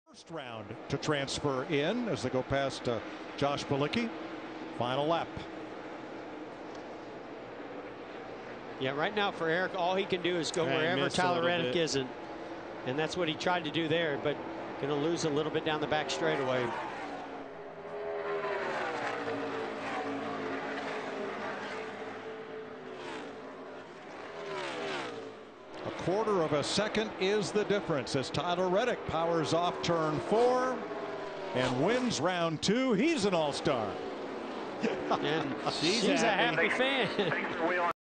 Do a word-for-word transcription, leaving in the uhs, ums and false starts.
First round to transfer in as they go past uh, Josh Bilicki. Final lap. Yeah, right now for Eric, all he can do is go I wherever missed a Tyler little Reddick bit. isn't. And that's what he tried to do there, but going to lose a little bit down the back straightaway. A quarter of a second is the difference as Tyler Reddick powers off turn four and wins round two. He's an all-star. And She's she's a happy. happy fan.